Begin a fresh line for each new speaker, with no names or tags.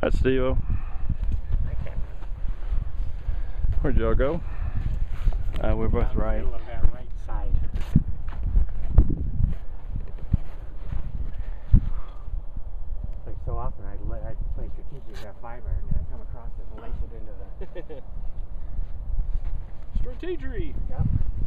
That's Steve-O.
Okay.
Where'd y'all go? We're both right.
Middle of that right side. Like so often I play strategic at fiber and I come across it and lace it into the
Strategery.
Yep.